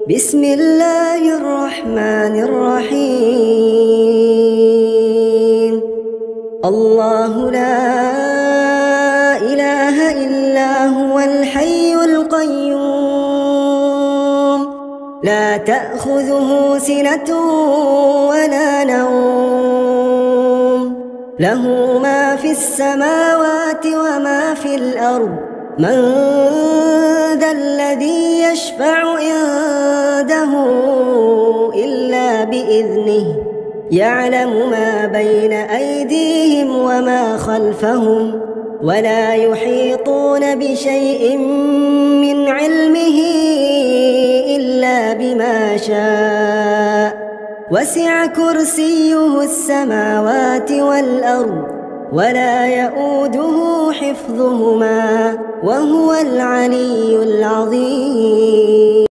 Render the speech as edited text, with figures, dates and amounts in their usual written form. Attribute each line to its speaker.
Speaker 1: بسم الله الرحمن الرحيم. الله لا إله إلا هو الحي القيوم لا تأخذه سنة ولا نوم له ما في السماوات وما في الأرض من ذا الذي يشفع عنده إلا بإذنه يعلم ما بين أيديهم وما خلفهم ولا يحيطون بشيء من علمه إلا بما شاء وسع كرسيه السماوات والأرض ولا يؤوده حفظهما وهو العلي العظيم.